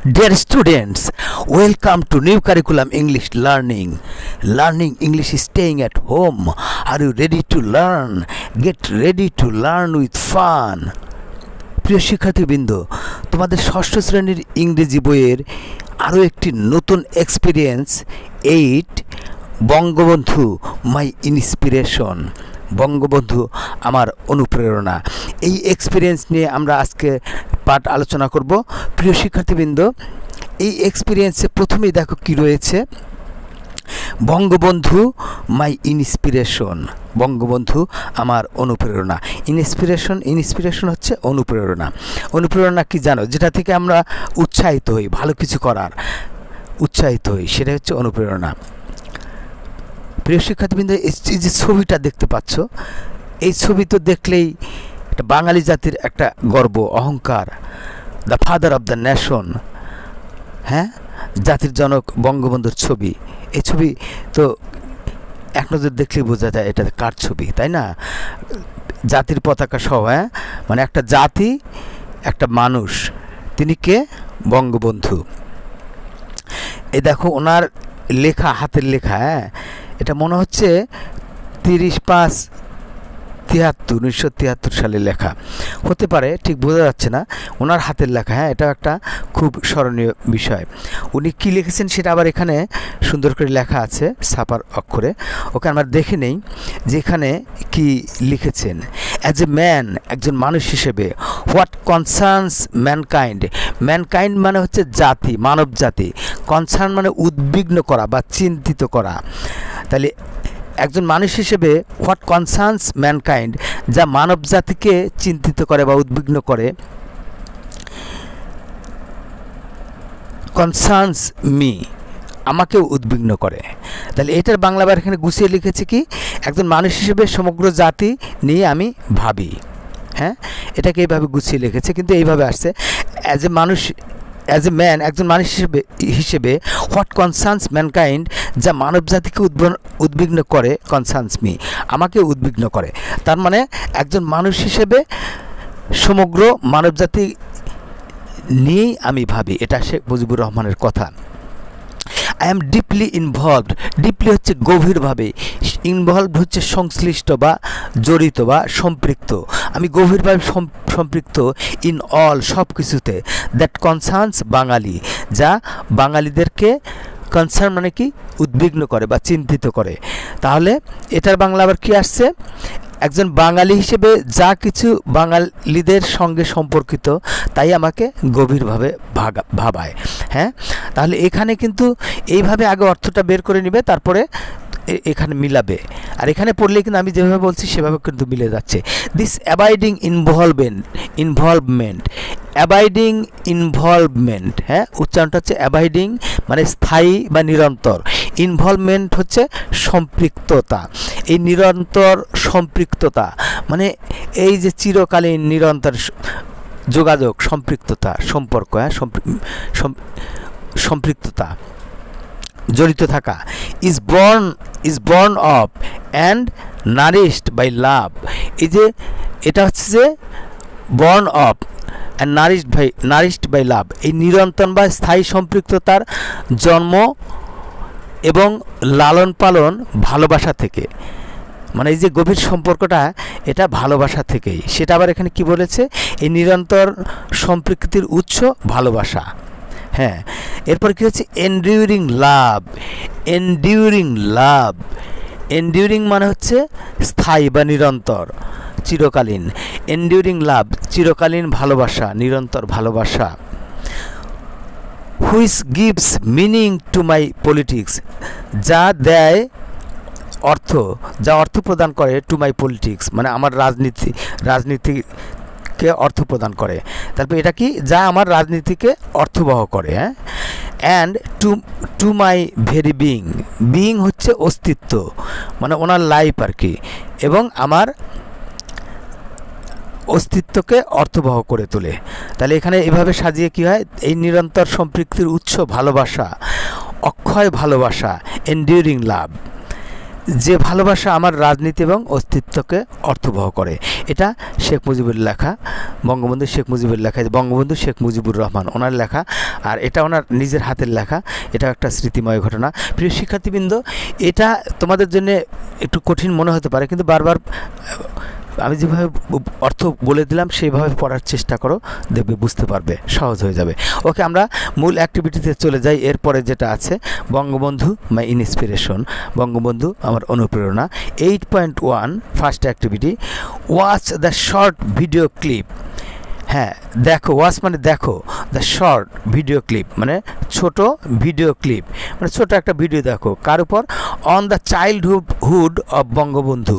Dear students, welcome to new curriculum English learning. Learning English is staying at home. Are you ready to learn? Get ready to learn with fun. প্রিয় শিক্ষার্থীবৃন্দ, তোমাদের ষষ্ঠ শ্রেণীর ইংরেজি বইয়ের আরও একটি নতুন experience 8 Bangabandhu my inspiration, Bangabandhu আমার অনুপ্রেরণা, এই এক্সপিরিয়েন্স নিয়ে আমরা আজকে পাঠ আলোচনা করব। প্রিয় শিক্ষার্থীবৃন্দ, এই এক্সপিরিয়েন্সে প্রথমেই দেখো কি রয়েছে, বঙ্গবন্ধু মাই ইন্সপিরেশন, বঙ্গবন্ধু আমার অনুপ্রেরণা। ইন্সপিরেশন হচ্ছে অনুপ্রেরণা। অনুপ্রেরণা কি জানো? যেটা থেকে আমরা উৎসাহিত হই, ভালো কিছু করার উৎসাহিত হই, সেটা হচ্ছে অনুপ্রেরণা। প্রিয় শিক্ষার্থীবৃন্দ, এই যে ছবিটা দেখতে পাচ্ছ, এই ছবি তো দেখলেই বাঙালি জাতির একটা গর্ব, অহংকার, the father of the nation, হ্যাঁ, জাতির জনক বঙ্গবন্ধুর ছবি। এই ছবি তো এক নজর দেখলেই বোঝা যায় এটা কার ছবি, তাই না? জাতির পতাকা সহ, হ্যাঁ, মানে একটা জাতি, একটা মানুষ, তিনি কে? বঙ্গবন্ধু। এই দেখো ওনার লেখা, হাতের লেখা, হ্যাঁ, এটা মনে হচ্ছে 1973 সালে লেখা হতে পারে, ঠিক বোঝা যাচ্ছে না, ওনার হাতের লেখা। হ্যাঁ, এটা একটা খুব স্মরণীয় বিষয়। উনি কি লিখেছেন সেটা আবার এখানে সুন্দর করে লেখা আছে ছাপার অক্ষরে, ওকে আমরা দেখে নেই যে এখানে কি লিখেছেন। অ্যাজ এ ম্যান, একজন মানুষ হিসেবে, হোয়াট কনসার্নস ম্যানকাইন্ড, ম্যানকাইন্ড মানে হচ্ছে জাতি, মানব জাতি, কনসার্ন মানে উদ্বিগ্ন করা বা চিন্তিত করা। তাহলে একজন মানুষ হিসেবে হোয়াট কনসার্নস ম্যানকাইন্ড, যা মানব জাতিকে চিন্তিত করে বা উদ্বিগ্ন করে, কনসার্নস মি, আমাকেও উদ্বিগ্ন করে। তাহলে এটার বাংলা বার এখানে গুছিয়ে লিখেছে কি, একজন মানুষ হিসেবে সমগ্র জাতি নিয়ে আমি ভাবি। হ্যাঁ, এটাকে এইভাবে গুছিয়ে লিখেছে, কিন্তু এইভাবে আসছে অ্যাজ এ মানুষ, অ্যাজ এ ম্যান, একজন মানুষ হিসেবে হোয়াট কনসার্নস ম্যানকাইন্ড, যা মানব জাতিকে উদ্বিগ্ন করে, কনসার্নস মি, আমাকে উদ্বিগ্ন করে। তার মানে একজন মানুষ হিসেবে সমগ্র মানব জাতি নিয়েই আমি ভাবি, এটা শেখ মুজিবুর রহমানের কথা। I am deeply involved, deeply হচ্ছে গভীরভাবে, ইনভলভড হচ্ছে সংশ্লিষ্ট বা জড়িত বা সম্পৃক্ত, আমি গভীরভাবে সম্পৃক্ত, ইন অল, সব কিছুতে, দ্যাট কনসার্নস বাঙালি, যা বাঙালিদেরকে, কনসার্ন মানে কি, উদ্বিগ্ন করে বা চিন্তিত করে। তাহলে এটার বাংলা আবার কি আসছে, একজন বাঙালি হিসেবে যা কিছু বাঙালিদের সঙ্গে সম্পর্কিত তাই আমাকে গভীরভাবে ভাবায়। হ্যাঁ, তাহলে এখানে কিন্তু এইভাবে আগে অর্থটা বের করে নেবে, তারপরে এখানে মিলাবে, আর এখানে পড়লে কিন্তু আমি যেভাবে বলছি সেভাবে কিন্তু মিলে যাচ্ছে। This abiding involvement, abiding involvement, হ্যাঁ, উচ্চারণটা হচ্ছে অ্যাবাইডিং মানে স্থায়ী বা নিরন্তর, ইনভলভমেন্ট হচ্ছে সম্পৃক্ততা, এই নিরন্তর সম্পৃক্ততা মানে এই যে চিরকালীন নিরন্তর যোগাযোগ, সম্পৃক্ততা, সম্পর্ক, হ্যাঁ, সম্পৃক্ততা, জড়িত থাকা। Is born of and nourished by love, এই যে এটা হচ্ছে যে born of and nourished by love, এই নিরন্তর বা স্থায়ী সম্পৃক্ততার জন্ম এবং লালন পালন ভালোবাসা থেকে, মানে এই যে গভীর সম্পর্কটা, এটা ভালোবাসা থেকেই। সেটা আবার এখানে কি বলেছে, এই নিরন্তর সম্পৃক্তির উৎস ভালোবাসা। হ্যাঁ, এরপর কি হচ্ছে, এনডিউরিং লাভ, এনডিউরিং মানে হচ্ছে স্থায়ী বা নিরন্তর, চিরকালীন, এনডিউরিং লাভ, চিরকালীন ভালোবাসা, নিরন্তর ভালোবাসা। Which gives meaning to my politics, যা দেয় অর্থ, যা অর্থ প্রদান করে, টু মাই পলিটিক্স মানে আমার রাজনীতিকে অর্থ প্রদান করে। তারপর এটা কি, যা আমার রাজনীতিকে অর্থবহ করে। হ্যাঁ, and to my very being হচ্ছে অস্তিত্ব, মানে ওনার লাইফ আর কি, এবং আমার অস্তিত্বকে অর্থবহ করে তোলে। তাহলে এখানে এভাবে সাজিয়ে কি হয়, এই নিরন্তর সম্পৃক্তির উৎস ভালোবাসা, অক্ষয় ভালোবাসা, এন্ডিউরিং লাভ, যে ভালোবাসা আমার রাজনীতি এবং অস্তিত্বকে অর্থবহ করে। এটা শেখ মুজিবুর লেখা, বঙ্গবন্ধু শেখ মুজিবুর লেখা, বঙ্গবন্ধু শেখ মুজিবুর রহমান ওনার লেখা, আর এটা ওনার নিজের হাতের লেখা। এটা একটা স্মৃতিময় ঘটনা। প্রিয় শিক্ষার্থীবৃন্দ, এটা তোমাদের জন্য একটু কঠিন মনে হতে পারে, কিন্তু বারবার আমি যেভাবে অর্থ বলে দিলাম সেইভাবে পড়ার চেষ্টা করো, দেখবে বুঝতে পারবে, সহজ হয়ে যাবে। ওকে, আমরা মূল অ্যাক্টিভিটিতে চলে যাই। এরপরে যেটা আছে বঙ্গবন্ধু মাই ইন্সপিরেশন, বঙ্গবন্ধু আমার অনুপ্রেরণা। 8.1 first activity, watch the short video clip. হ্যাঁ, দেখো, ওয়াচ মানে দেখো, দ্য শর্ট ভিডিও ক্লিপ মানে ছোট ভিডিও ক্লিপ, মানে ছোট একটা ভিডিও দেখো। কার উপর? On the childhood of Bangabandhu,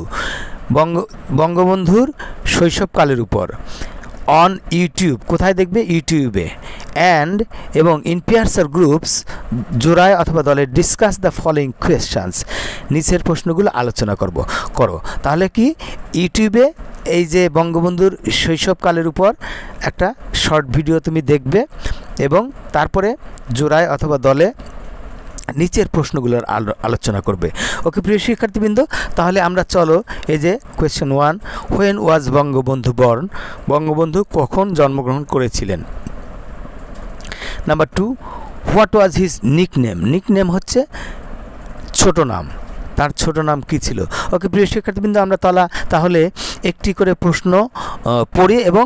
বঙ্গবন্ধুর শৈশবকালের উপর। অন ইউটিউব, কোথায় দেখবে? ইউটিউবে। অ্যান্ড এবং ইন পেয়ার্স আর গ্রুপস, জোড়ায় অথবা দলে, ডিসকাস দ্য ফলোয়িং কোয়েশ্চানস, নিচের প্রশ্নগুলো আলোচনা করো। তাহলে কি ইউটিউবে এই যে বঙ্গবন্ধুর শৈশবকালের উপর একটা শর্ট ভিডিও তুমি দেখবে এবং তারপরে জোড়ায় অথবা দলে নিচের প্রশ্নগুলোর আলোচনা করবে। ওকে প্রিয় শিক্ষার্থীবৃন্দ, তাহলে আমরা চলো এই যে question 1, when was Bangabandhu born, Bangabandhu কখন জন্মগ্রহণ করেছিলেন। Number 2, what was his nickname, nickname হচ্ছে ছোট নাম, তার ছোট নাম কি ছিল। ওকে প্রিয় শিক্ষার্থীবৃন্দ, আমরা তাহলে একটি করে প্রশ্ন পড়ি এবং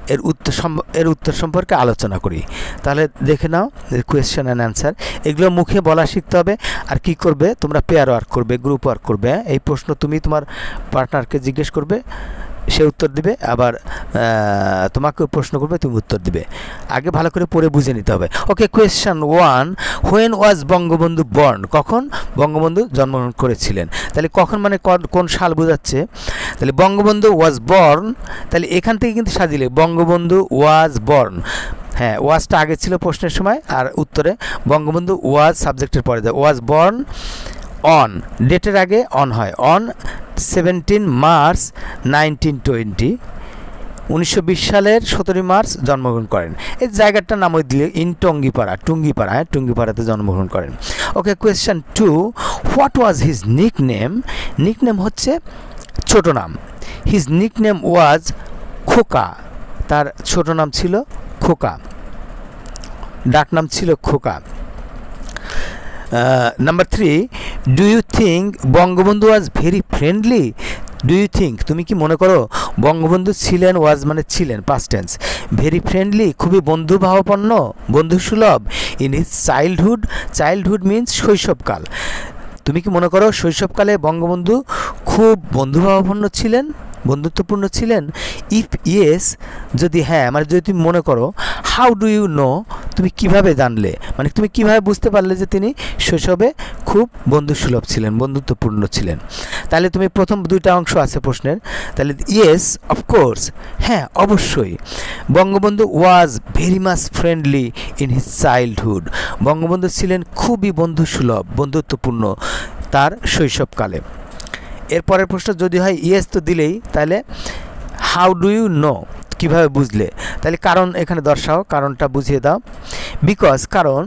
এর উত্তর সম্পর্কে আলোচনা করি। তাহলে দেখে নাও কোয়েশ্চেন অ্যান্ড অ্যান্সার, এগুলো মুখে বলা শিখতে হবে। আর কি করবে তোমরা? পেয়ার ওয়ার্ক করবে, গ্রুপ ওয়ার্ক করবে। এই প্রশ্ন তুমি তোমার পার্টনারকে জিজ্ঞেস করবে, সে উত্তর দিবে, আবার তোমাকেও প্রশ্ন করবে, তুমি উত্তর দিবে। আগে ভালো করে পড়ে বুঝে নিতে হবে। Okay, question 1, when was Bangabandhu born, কখন বঙ্গবন্ধু জন্মগ্রহণ করেছিলেন। তাহলে কখন মানে কোন সাল বোঝাচ্ছে? তাহলে বঙ্গবন্ধু ওয়াজ বর্ন, তাহলে এখান থেকে কিন্তু সাজিলে বঙ্গবন্ধু ওয়াজ বর্ন। হ্যাঁ, ওয়াজটা আগে ছিল প্রশ্নের সময়, আর উত্তরে বঙ্গবন্ধু ওয়াজ সাবজেক্টের পরে যায়। ওয়াজ বর্ন অন, ডেটের আগে অন হয়, অন 17 মার্চ 1920, 1920 সালের 17 মার্চ জন্মগ্রহণ করেন। এই জায়গাটার নাম দিলে ইন টুঙ্গিপাড়া, হ্যাঁ টুঙ্গিপাড়াতে জন্মগ্রহণ করেন। Okay, question 2, what was his nickname, nickname হচ্ছে ছোট নাম। হিজ নিকনেম ওয়াজ খোকা, তার ছোট নাম ছিল খোকা, ডাক নাম ছিল Khoka. Number 3, do you think Bangabandhu was very friendly, do you think, তুমি কি মনে করো বঙ্গবন্ধু ছিলেন, ওয়াজ মানে ছিলেন, পাস্ট টেন্স, ভেরি ফ্রেন্ডলি খুবই বন্ধুভাবাপন্ন, বন্ধুসুলভ, in his childhood, childhood means শৈশবকাল, তুমি কি মনে করো শৈশবকালে বঙ্গবন্ধু খুব বন্ধুভাবাপন্ন ছিলেন, বন্ধুত্বপূর্ণ ছিলেন? ইফ ইয়েস, যদি হ্যাঁ, মানে যদি তুমি মনে করো, হাউ ডু ইউ নো, তুমি কিভাবে জানলে, মানে তুমি কিভাবে বুঝতে পারলে যে তিনি শৈশবে খুব বন্ধুসুলভ ছিলেন, বন্ধুত্বপূর্ণ ছিলেন। তাহলে তুমি প্রথম দুইটা অংশ আছে প্রশ্নের, তাহলে ইয়েস অফকোর্স, হ্যাঁ অবশ্যই, Bangabandhu was very much friendly in his childhood, Bangabandhu ছিলেন খুবই বন্ধুসুলভ, বন্ধুত্বপূর্ণ তার শৈশবকালে। এরপরের প্রশ্ন যদি হয় ইয়েস তো দিলেই, তাহলে হাউ ডু ইউ নো, কীভাবে বুঝলে, তাহলে কারণ এখানে দর্শাও, কারণটা বুঝিয়ে দাও। বিকজ, কারণ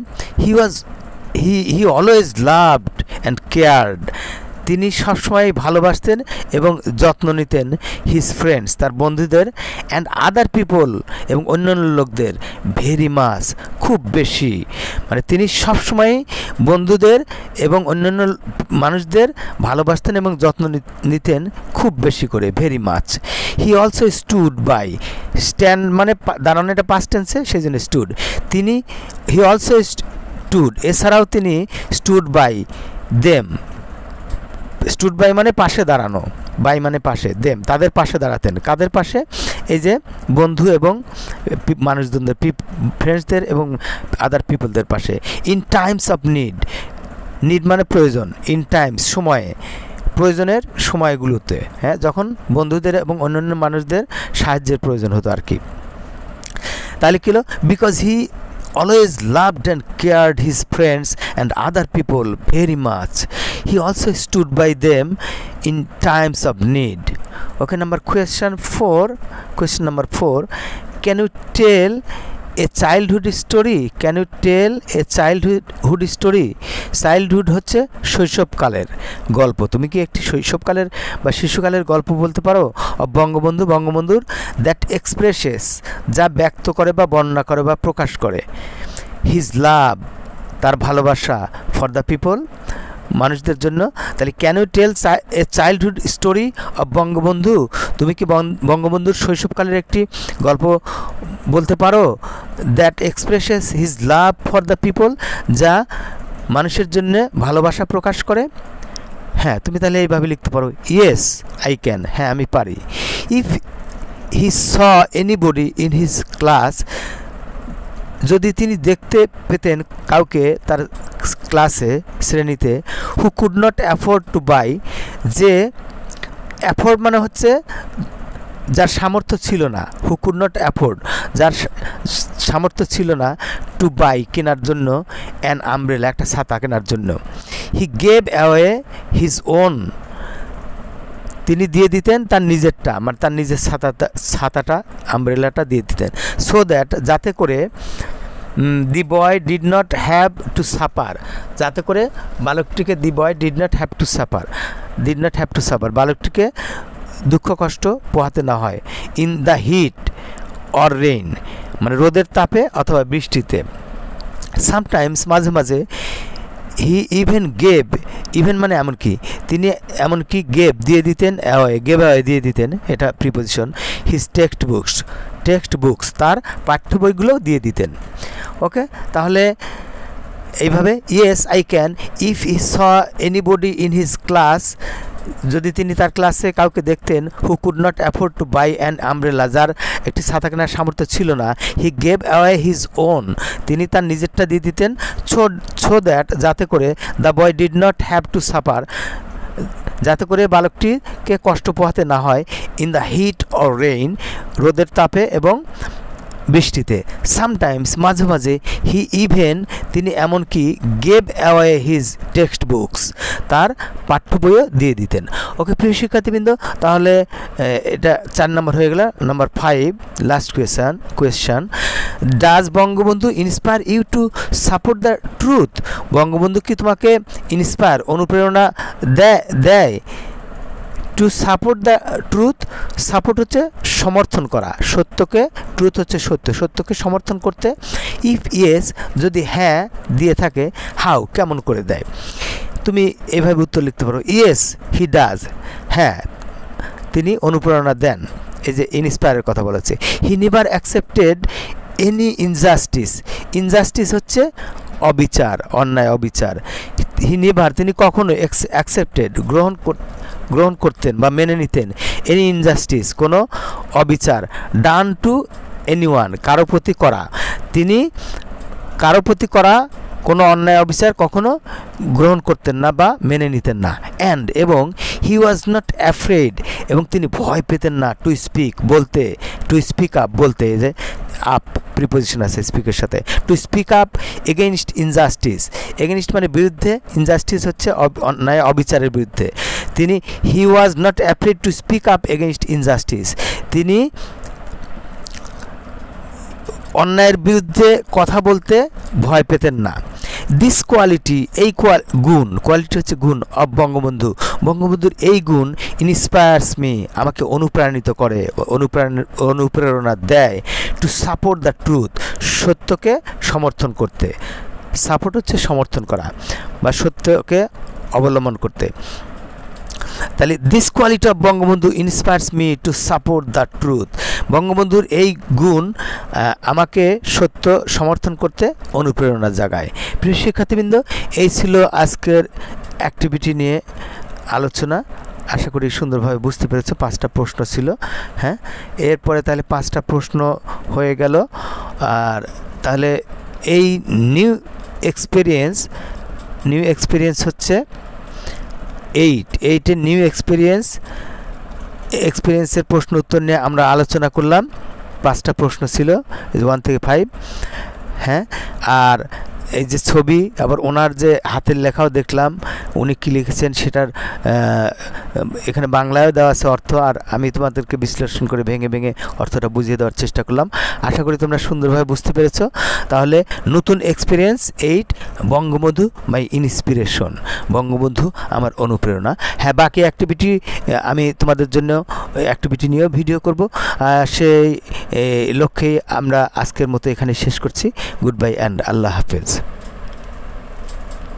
he always loved and cared, তিনি সবসময় ভালোবাসতেন এবং যত্ন নিতেন হিজ ফ্রেন্ডস, তার বন্ধুদের, অ্যান্ড আদার পিপল, এবং অন্যান্য লোকদের, ভেরি মাচ, খুব বেশি, মানে তিনি সবসময় বন্ধুদের এবং অন্যান্য মানুষদের ভালোবাসতেন এবং যত্ন নিতেন খুব বেশি করে, very much. He also stood by, stand মানে দাঁড়ানো, এটা পাস্ট টেন্সে, সেই জন্য স্টুড, তিনি, হি অলসো স্টুড, এছাড়াও তিনি stood by them, stood by মানে পাশে দাঁড়ানো, বাই মানে পাশে, দেম তাদের পাশে দাঁড়াতেন, কাদের পাশে? এই যে বন্ধু এবং মানুষজনদের, ফ্রেন্ডসদের এবং আদার পিপলদের পাশে। In times of need, need মানে প্রয়োজন, ইন টাইমস সময়ে, প্রয়োজনের সময়গুলোতে, হ্যাঁ যখন বন্ধুদের এবং অন্যান্য মানুষদের সাহায্যের প্রয়োজন হতো আর কি। তাহলে কি হলো? Because he always loved and cared his friends and other people very much. He also stood by them in times of need. Okay, question number 4. Can you tell a childhood story, can you tell a childhood story? Childhood হচ্ছে শৈশবকালের গল্প। তুমি কি একটি শৈশবকালের বা শিশুকালের গল্প বলতে পারো? বঙ্গবন্ধুর দ্যাট এক্সপ্রেসেস, যা ব্যক্ত করে বা বর্ণনা করে বা প্রকাশ করে, হিজ লাভ, তার ভালোবাসা, ফর দ্য পিপল, মানুষদের জন্য। তাহলে can you tell a childhood story of Bangabandhu? তুমি কি বঙ্গবন্ধুর শৈশবকালের একটি গল্প বলতে পারো? That expresses his love for the people, যা মানুষের জন্য ভালোবাসা প্রকাশ করে। হ্যাঁ, তুমি তাহলে এইভাবে লিখতে পারো, ইয়েস আই ক্যান, হ্যাঁ আমি পারি। If he saw anybody in his class, যদি তিনি দেখতে পেতেন কাউকে তার ক্লাসে, শ্রেণীতে, who could not afford to buy, যে অ্যাফোর্ড মানে হচ্ছে যার সামর্থ্য ছিল না, হু কুড নট অ্যাফোর্ড, যার সামর্থ্য ছিল না, টু বাই কেনার জন্য, অ্যান আমব্রেলা একটা ছাতা কেনার জন্য, he gave away his own, তিনি দিয়ে দিতেন তার নিজেরটা, মানে তার নিজের ছাতাটা, আমব্রেলাটা দিয়ে দিতেন, সো দ্যাট, যাতে করে, the boy did not have to suffer, যাতে করে বালকটিকে, the boy did not have to suffer, বালকটিকে দুঃখ কষ্ট পোহাতে না হয়, in the heat or rain, মানে রোদের তাপে অথবা বৃষ্টিতে, সামটাইমস মাঝে মাঝে, হি ইভেন গেভ, ইভেন মানে এমনকি, তিনি এমনকি গেভ দিয়ে দিতেন, গেভ অ্যাওয়ে দিয়ে দিতেন, এটা প্রিপোজিশন, হিজ টেক্সট বুকস, তার পাঠ্য বইগুলোও দিয়ে দিতেন। ওকে, তাহলে এইভাবে, yes I can if he saw anybody in his class, যদি তিনি তার ক্লাসে কাউকে দেখতেন, who could not afford to buy an umbrella, যার একটি ছাতা কেনার সামর্থ্য ছিল না, he gave away his own, তিনি তার নিজেরটা দিয়ে দিতেন, সো দ্যাট, যাতে করে, the boy did not have to suffer, যাতে করে বালকটিকে কষ্ট পোহাতে না হয়, in the heat or rain, রোদের তাপে এবং বৃষ্টিতে, সামটাইমস মাঝে মাঝে, হি ইভেন, তিনি এমনকি, gave away his text books, তার পাঠ্য বইও দিয়ে দিতেন। ওকে প্রিয় শিক্ষার্থীবৃন্দ, তাহলে এটা 4 নম্বর হয়ে গেল। Number 5, last question, does Bangabandhu inspire you to support the truth? Bangabandhu কি তোমাকে ইন্সপায়ার, অনুপ্রেরণা দেয় to support the truth? Support হচ্ছে সমর্থন করা সত্যকে, ট্রুথ হচ্ছে সত্যকে সমর্থন করতে। ইফ ইয়েস, যদি হ্যাঁ দিয়ে থাকে, হাউ, কেমন করে দেয়? তুমি এভাবে উত্তর লিখতে পারো, ইয়েস হি ডাজ, হ্যাঁ তিনি অনুপ্রেরণা দেন। এই যে ইন্সপায়ারের কথা বলেছে। He never accepted any injustice হচ্ছে অবিচার, অন্যায়, অবিচার। হি নেভার, তিনি কখনো অ্যাকসেপ্টেড, গ্রহণ করতেন বা মেনে নিতেন, এনি ইনজাস্টিস, কোনো অবিচার, ডান টু এনিওয়ান, কারো প্রতি করা, তিনি কারো প্রতি করা কোনো অন্যায় অবিচার কখনো গ্রহণ করতেন না বা মেনে নিতেন না। অ্যান্ড, এবং, হি ওয়াজ নট অ্যাফ্রেড, এবং তিনি ভয় পেতেন না, টু স্পিক, বলতে, টু স্পিক আপ, বলতে, যে আপ প্রিপোজিশন আছে স্পিকের সাথে, to speak up against injustice, against মানে বিরুদ্ধে, ইনজাস্টিস হচ্ছে অন্যায় অবিচারের বিরুদ্ধে। তিনি, he was not afraid to speak up against injustice, তিনি অন্যায়ের বিরুদ্ধে কথা বলতে ভয় পেতেন না। দিস কোয়ালিটি, এই কোয়ালিটি হচ্ছে গুণ, অফ বঙ্গবন্ধুর এই গুণ, ইন্সপায়ার্স মি, আমাকে অনুপ্রাণিত করে, অনুপ্রেরণা দেয়, টু সাপোর্ট দ্য ট্রুথ, সত্যকে সমর্থন করতে। সাপোর্ট হচ্ছে সমর্থন করা বা সত্যকে অবলম্বন করতে। তাহলে this quality of Bangabandhu inspires me to support the truth, বঙ্গবন্ধুর এই গুণ আমাকে সত্য সমর্থন করতে অনুপ্রেরণা জাগায়। প্রিয় শিক্ষার্থীবৃন্দ, এই ছিল আজকের অ্যাক্টিভিটি নিয়ে আলোচনা। আশা করি সুন্দরভাবে বুঝতে পেরেছো। 5টা প্রশ্ন ছিল। হ্যাঁ, এরপরে তাহলে 5টা প্রশ্ন হয়ে গেল। আর তাহলে এই নিউ এক্সপিরিয়েন্স হচ্ছে 8 নিউ এক্সপিরিয়েন্সের প্রশ্ন উত্তর নিয়ে আমরা আলোচনা করলাম। 5টা প্রশ্ন ছিল, 1 থেকে 5। হ্যাঁ, আর এই যে ছবি, আবার ওনার যে হাতের লেখাও দেখলাম, উনি কী লিখেছেন সেটার এখানে বাংলায়ও দেওয়া আছে অর্থ, আর আমি তোমাদেরকে বিশ্লেষণ করে ভেঙে ভেঙে অর্থটা বুঝিয়ে দেওয়ার চেষ্টা করলাম। আশা করি তোমরা সুন্দরভাবে বুঝতে পেরেছো। তাহলে নতুন experience 8, Bangabandhu my inspiration, Bangabandhu আমার অনুপ্রেরণা। হ্যাঁ, বাকি অ্যাক্টিভিটি আমি তোমাদের জন্য অ্যাক্টিভিটি নিয়েও ভিডিও করব। সেই লক্ষ্যেই আমরা আজকের মতো এখানে শেষ করছি। গুড বাই অ্যান্ড আল্লাহ হাফেজ।